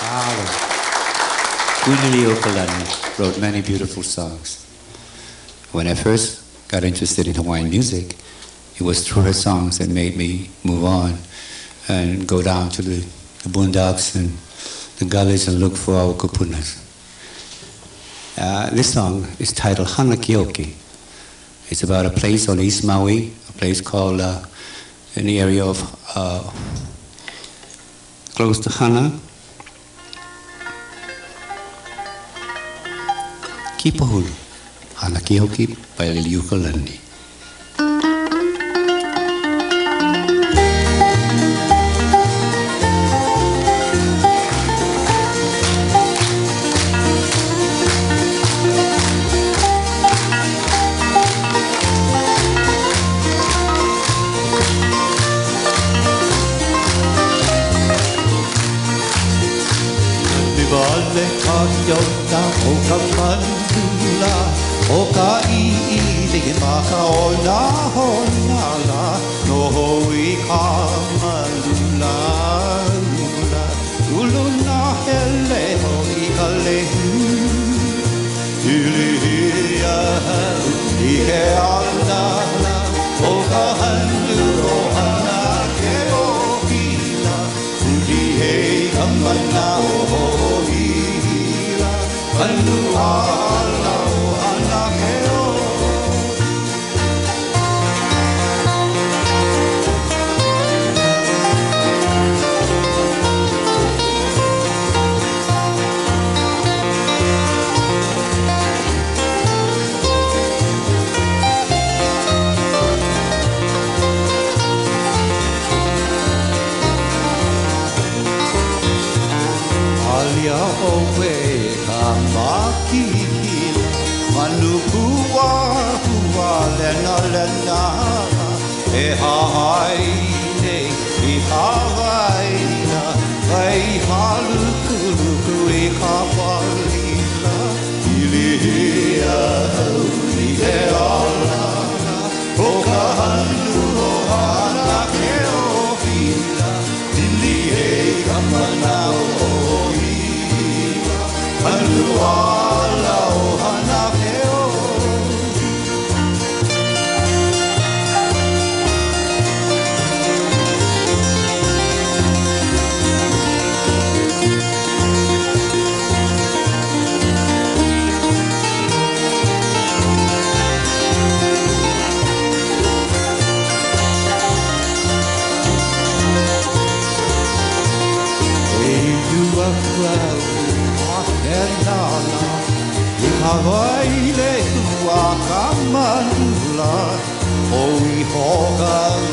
Hanakeoki wrote many beautiful songs. When I first got interested in Hawaiian music, it was through her songs that made me move on and go down to the boondocks and the gullies and look for our kupunas. This song is titled Hanakeoki. It's about a place on East Maui, a place called in the area of close to Hana. Kipahulu, Hanakeoki by Liliuokalani. Vale kayota oka mandula oka iide maka ona hona la no hui kamalula lula uluna hele hoi kale ilia ike ala oka handu ohana ke okila uli hei kamana Alu ala o Hanakeo. Alia owe Makihila, manukua hua lena lena, e hahaine, e hawaina, vai halu kuluku e hawalila, ilihia hauli e alana, o ka handu o Hanakeohila, ili e kamanao o Alu ala o Hanakeo. Hey, you are proud. Nana, Hawaii le tua kamanula, o I hoga